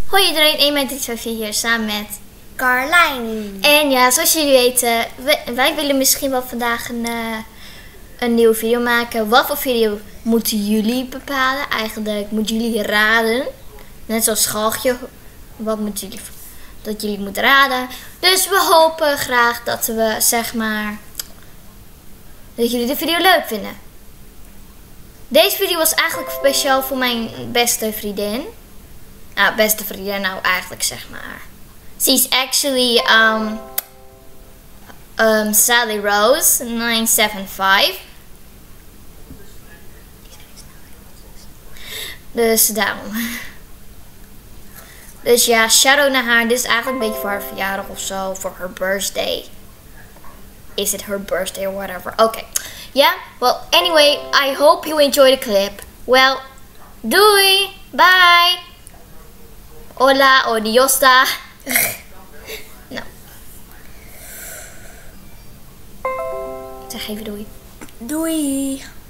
Hoi iedereen, 1 hier samen met Carlijn. En ja, zoals jullie weten, wij willen misschien wel vandaag een nieuwe video maken. Wat voor video moeten jullie bepalen? Eigenlijk moeten jullie raden. Net zoals Schalkje. Wat moeten jullie, dat jullie moeten raden. Dus we hopen graag dat we, zeg maar, dat jullie de video leuk vinden. Deze video was eigenlijk speciaal voor mijn beste vriendin. Nou, beste vriendin, nou eigenlijk zeg maar. She's actually Sally Rose 975. Dus daarom. Dus ja, shout-out naar haar. Dit is eigenlijk een beetje voor haar verjaardag of zo. Voor haar birthday. Is it her birthday or whatever? Okay. Yeah, well, anyway, I hope you enjoy the clip. Well, doei! Bye! Hola, odiosta. Nou. Zeg even doei. Doei.